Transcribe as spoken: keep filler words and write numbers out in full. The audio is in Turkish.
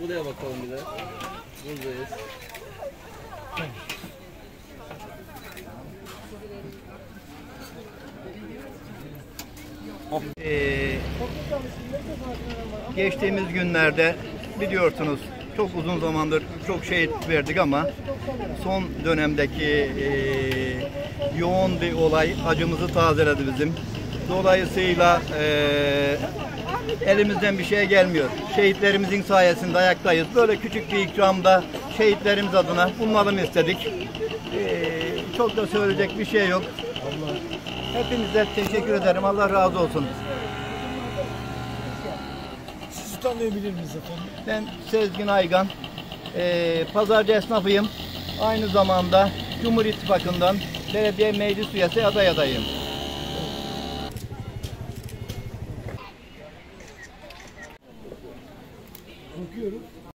buraya bakalım bir de. Buradayız. Ee, geçtiğimiz günlerde biliyorsunuz çok uzun zamandır çok şehit verdik ama son dönemdeki e, yoğun bir olay acımızı tazeledi bizim. Dolayısıyla e, elimizden bir şey gelmiyor. Şehitlerimizin sayesinde ayaktayız. Böyle küçük bir ikramda şehitlerimiz adına bulunalım istedik. E, çok da söyleyecek bir şey yok. Hepinize teşekkür ederim. Allah razı olsun. Sizi tanıyabilir miyiz efendim? Ben Sezgin Aygan. Ee, pazarcı esnafıyım. Aynı zamanda Cumhur İttifakı'ndan belediye meclis üyesi aday adayım. Bakıyorum.